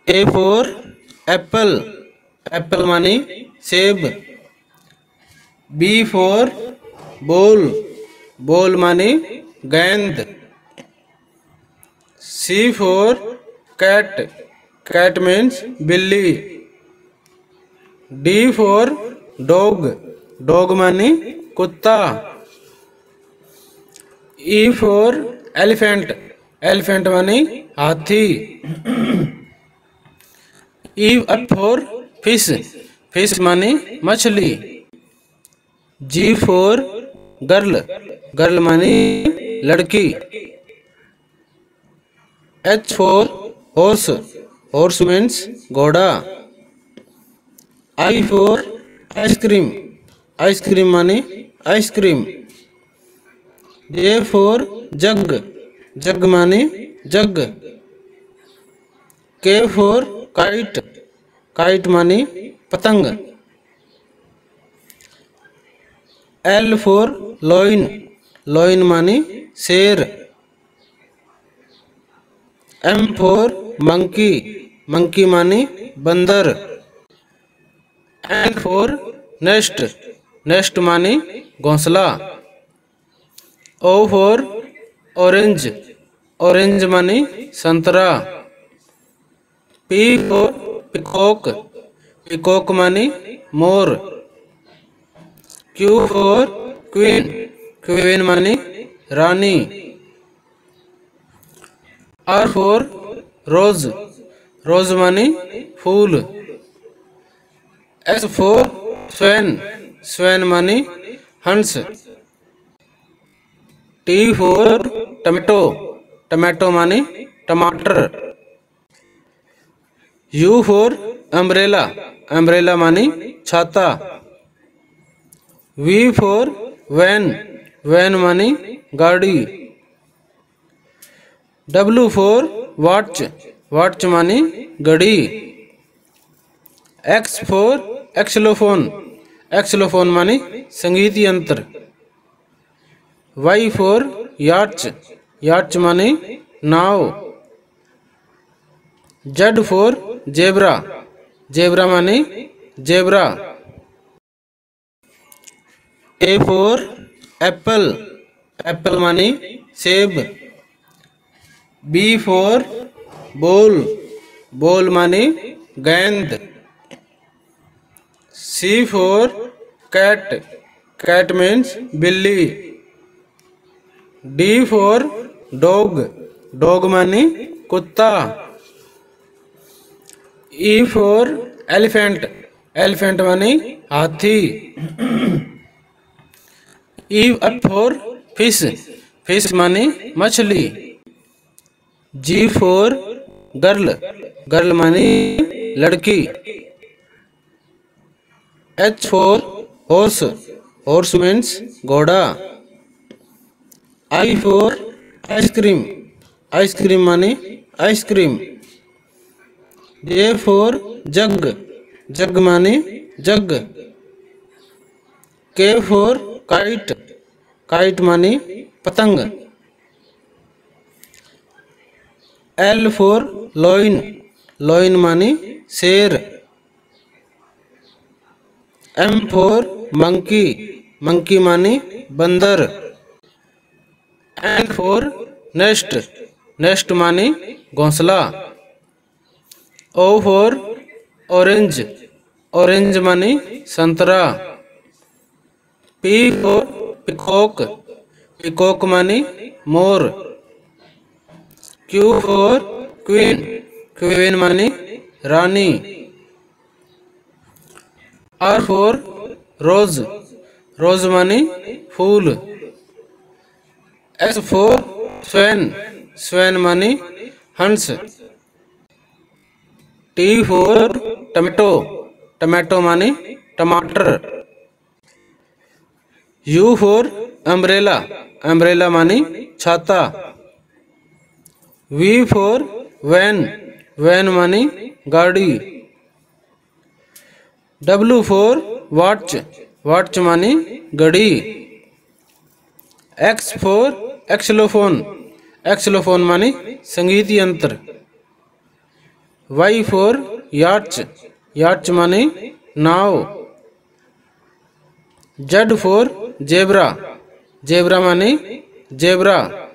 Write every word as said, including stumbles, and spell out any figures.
A for apple, apple माने सेब। B for ball, ball माने गेंद। C for cat, cat means बिल्ली। डी फोर डॉग, डॉग माने कुत्ता। ई फोर एलिफेंट, एलिफेंट माने हाथी। ई फोर फिश, फिश माने मछली। जी फोर गर्ल, गर्ल माने लड़की। H for horse, horse means घोड़ा। आई फोर आइसक्रीम, आइसक्रीम माने ice cream. J for jug, jug माने जग। के फोर काइट, काइट माने पतंग। एल फोर लॉइन, लॉइन माने शेर। एम फोर मंकी, मंकी माने बंदर। एन फोर नेस्ट, नेस्ट माने घोंसला। ओ फोर ऑरेंज, ऑरेंज माने संतरा। पी फोर पिकॉक, पिकॉक माने मोर। क्यू फोर क्वीन, क्वीन माने रानी। आर फोर रोज, रोज माने फूल। एस फोर स्वैन, स्वैन माने हंस। टी फोर टमेटो, टमाटो माने टमाटर। यू फोर अम्ब्रेला, अम्ब्रेला माने छाता। वी फोर वैन, वैन माने गाड़ी। डब्ल्यू फोर वॉच, वॉच माने घड़ी। एक्स फोर एक्सलोफोन, एक्सलोफोन माने संगीत यंत्र। वाई फोर याच, याच माने नाव। जेड फोर जेब्रा, जेब्रा माने zebra. A for apple, apple माने सेब। बी फोर बॉल, बॉल माने गेंद। C for cat, cat means बिल्ली। डी फोर डॉग, डॉग माने कुत्ता। ई फोर एलिफेंट, एलिफेंट माने हाथी। ई फोर फिश, फिश माने मछली। जी फोर गर्ल, गर्ल माने लड़की। H for horse, horse means घोड़ा। आई फोर आइसक्रीम, आइसक्रीम माने ice cream. J for jug, jug माने जग। के फोर काइट, काइट माने पतंग। एल फोर लॉइन, लॉइन माने शेर। एम फोर मंकी, मंकी माने बंदर। एन फोर नेस्ट, नेस्ट माने घोंसला। ओ फोर ऑरेंज, ऑरेंज माने संतरा। पी फोर पिकॉक, पिकॉक माने मोर। क्यू फोर क्वीन, क्वीन माने रानी। आर फोर रोज, रोज माने फूल। एस फोर स्वैन, स्वैन माने हंस। टी फोर टमेटो, टमाटो माने टमाटर। यू फोर अम्ब्रेला, अम्ब्रेला माने छाता। वी फोर वैन, वैन माने गाड़ी। डब्ल्यू फोर वॉच, वॉच माने घड़ी। एक्स फोर एक्सलोफोन, एक्सलोफोन माने संगीत यंत्र। वाई फोर याच, याच माने नाव। जेड फोर जेब्रा, जेब्रा माने जेब्रा।